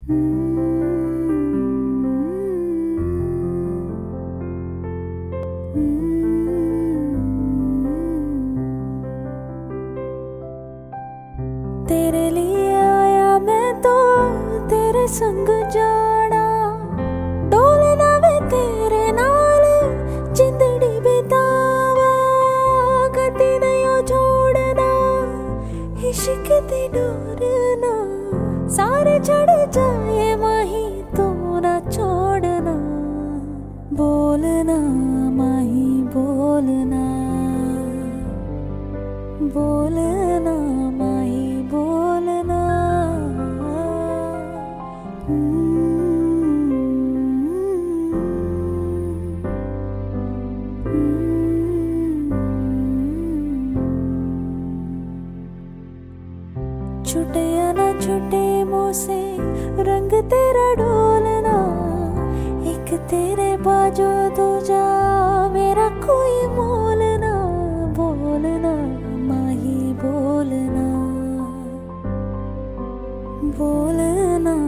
तेरे लिए आया मैं तो तेरे संग जाना, डोलना वे तेरे नाल जिंदड़ी बितावा, कदी नहीं छोड़ना इश्क दी डोरना, सारे चढ़ जाए माही तू ना छोड़ना, बोलना माही बोलना, बोलना माही बोलना। छुटे या ना छुटे मुँह से रंग तेरा डोलना, एक तेरे बाजो दूजा मेरा कोई मोल ना, बोलना माही बोलना, बोलना